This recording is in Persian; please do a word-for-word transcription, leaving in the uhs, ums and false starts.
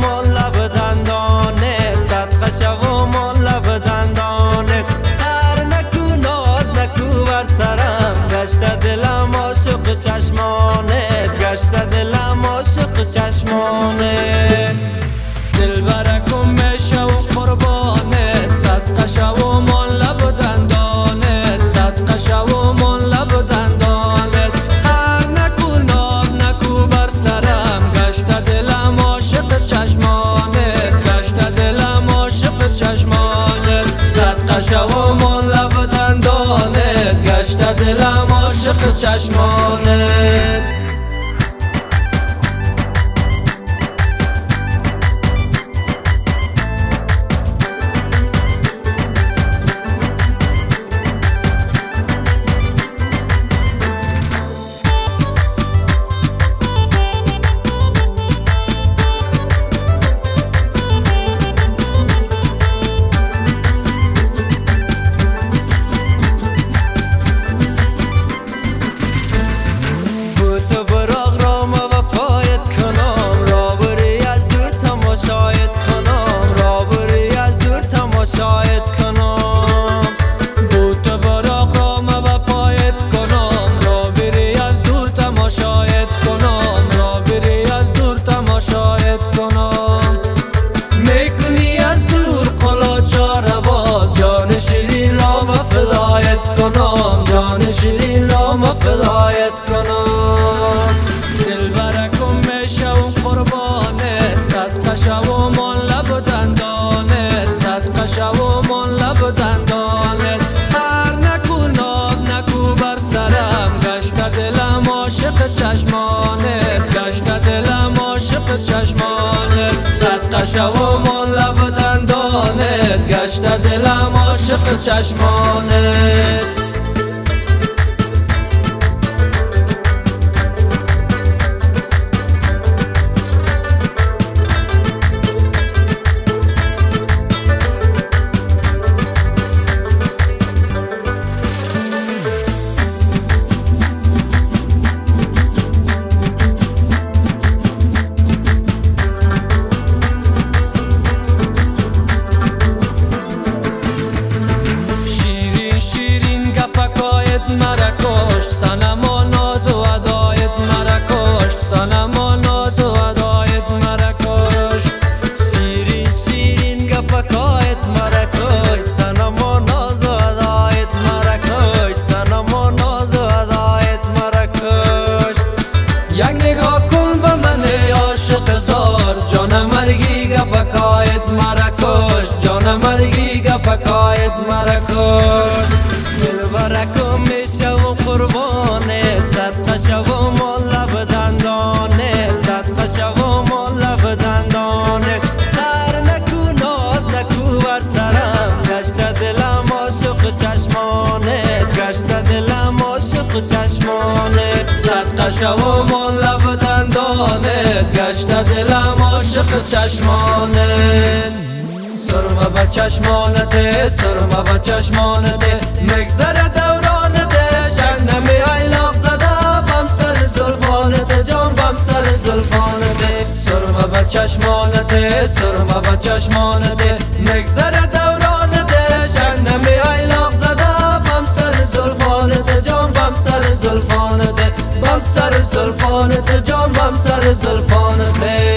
مال لب دندانت، صدقه شوم لب دندانت. هر نکو ناز نکو بر سرم، گشته دلم عاشق چشمانت، گشته دلم عاشق چشمانت. دل برکم میشه و قربانت، صدقه شوم لب دندانت، صدقه شوم لب دندانت. هر نکو ناب نکو بر سرم، گشته دلم عاشق چشمانت، گشته دلم عاشق چشمانت. صدقه شوم لب دندانت، گشته دلم عاشق چشمانت. شاید کنم بوت براق رام و پایت کنم، را بری از دور تماشایت کنم، را بری از دور تماشایت کنم. میکنی از دور قلاچار باز، جان شیرین را و فدایت کنم، جان شیرین را و فدایت کنم. دل برکم میشه و قربانت، صدقه شوم لب دندانت، صدقه شوم لب دندانت. هر نکو ناب نکو بر سرم، گشته دلم عاشق چشمانت، گشته دلم عاشق چشمانت. صدقه شوم لب دندانت، گشته دلم عاشق چشمانت. مرا کشت صنما ناز و ادایت، مرا کشت صنما ناز و ادایت، مرا کشت. شیرین شیرین گپکایت مرا کشت، صنما ناز و ادایت، مرا کشت صنما ناز و ادایت، مرا کشت. یک نگاه کن به من عاشق زار، جان مرگی گپکایت مرا کشت، جان مرگی گپکایت مرا کشت. دل برکم میشه و قربانت، صدقه شوم لب دندانت، صدقه شوم لب دندانت. هر نکو ناز نکو بر سرم، گشته دلم عاشق چشمانت، گشته دلم عاشق چشمانت. صدقه شوم لب دندانت، گشته دلم عاشق چشمانت. سرمه به چشمانته، سرمه به چشمانته، مگذره دورانته، شبنمی ایلاق زده بم سر زلفانته، جان بم سر زلفانته. سرمه به چشمانته، سرمه به چشمانته، مگذره دورانته، شبنمی ایلاق زده بم سر زلفانته، جان بم سر زلفانته، بم سر زلفانته، جان بم سر زلفانته.